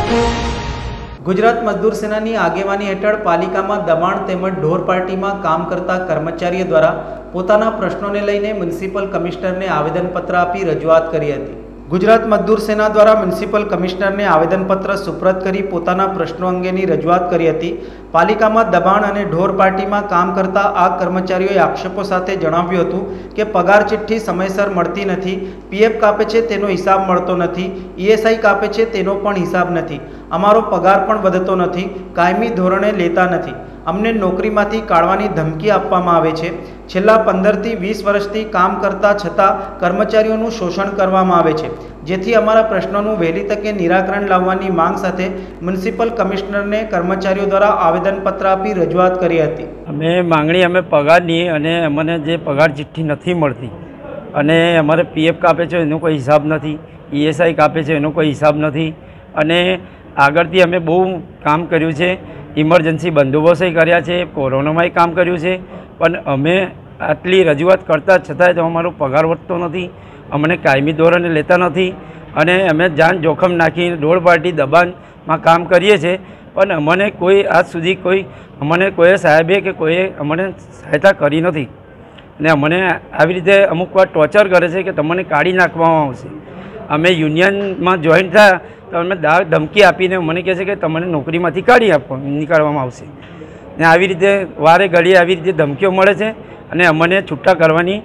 गुजरात मजदूर सेनानी आगेवानी हेठळ पालिकामां दबाण तेमज ढोर पार्टीमां काम करता कर्मचारीओ द्वारा पोताना प्रश्नोने लईने म्युनिसिपल कमिश्नरने आवेदनपत्र आपी रजूआत करी हती। गुजरात मजदूर सेना द्वारा म्युनिसिपल कमिश्नरने आवेदनपत्र सुप्रत करी पोताना प्रश्नों अंगेनी रजूआत करी हती। पालिकामां दबाण अने ढोर पार्टीमां काम करता आ कर्मचारीओए आक्षेपो साथे जणाव्युं हतुं के पगार चिठ्ठी समयसर मळती नथी, पीएफ कापे छे तेनो हिसाब मळतो नथी, ईएसआई कापे छे तेनो पण हिसाब नथी, अमारो पगार पण वधतो नथी, कायमी धोरणे लेता नथी, अमने नौकरीमांथी काढवानी धमकी आपवामां आवे छे। छेल्ला 15 થી 20 વર્ષથી काम करता छतां कर्मचारीओनुं शोषण करवामां आवे छे, जेथी अमारा प्रश्नोनुं वहेली तके निराकरण लाववानी मांग साथे म्युनिसिपल कमिश्नरने कर्मचारीओ द्वारा आवेदनपत्र आपी रजूआत करी हती। અમે પગારની અને અમને જે પગાર ચિઠ્ઠી નથી મળતી અને અમારે પીએફ કાપે છે એનો કોઈ હિસાબ નથી, ઈએસઆઈ કાપે છે એનો કોઈ હિસાબ નથી અને આગળથી અમે બહુ કામ કર્યું છે, ઇમરજન્સી બંદોબસ્ત કર્યા છે, કોરોનામાંય કામ કર્યું છે, પણ અમે આટલી રજૂઆત કરતા છતાંય તો અમારો પગાર વધતો નથી, અમને કાયમી ધોરણે લેતા નથી અને અમે જાન જોખમ નાખી ઢોર પાર્ટી દબાણમાં કામ કરીએ છીએ, પણ અમને કોઈ આજ સુધી અમને કોઈ સાહેબે કે કોઈએ અમને સહાયતા કરી નથી અને અમને આવી રીતે અમુક વાર ટોર્ચર કરે છે કે તમને કાઢી નાખવામાં આવશે। અમે યુનિયનમાં જોઈન્ટ થયા તો અમે ધમકી આપીને મને કહે છે કે તમને નોકરીમાંથી નીકાળવામાં આવશે ને આવી રીતે વારે ઘડીએ આવી રીતે ધમકીઓ મળે છે અને અમને છૂટા કરવાની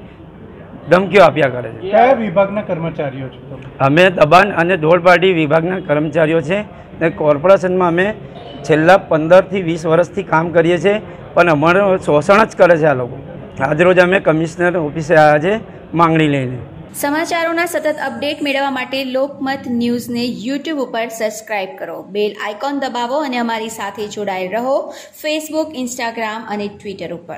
ધમકીઓ આપ્યા કરે છે। કયા વિભાગના કર્મચારીઓ છો? અમે દબાણ અને ઢોર પાર્ટી વિભાગના કર્મચારીઓ છે ને કોર્પોરેશનમાં અમે છેલ્લા 15 થી 20 વર્ષથી કામ કરીએ છીએ, પણ અમારું શોષણ જ કરે છે આ લોકો। આજરોજ અમે કમિશનર ઓફિસે આવ્યા છે માંગણી લઈને। સમાચારોના સતત અપડેટ મેળવવા માટે લોકમત ન્યૂઝને યુટ્યુબ ઉપર સબસ્ક્રાઇબ કરો, બેલ આઇકોન દબાવો અને અમારી સાથે જોડાયેલ રહો ફેસબુક, ઇન્સ્ટાગ્રામ અને ટ્વિટર ઉપર।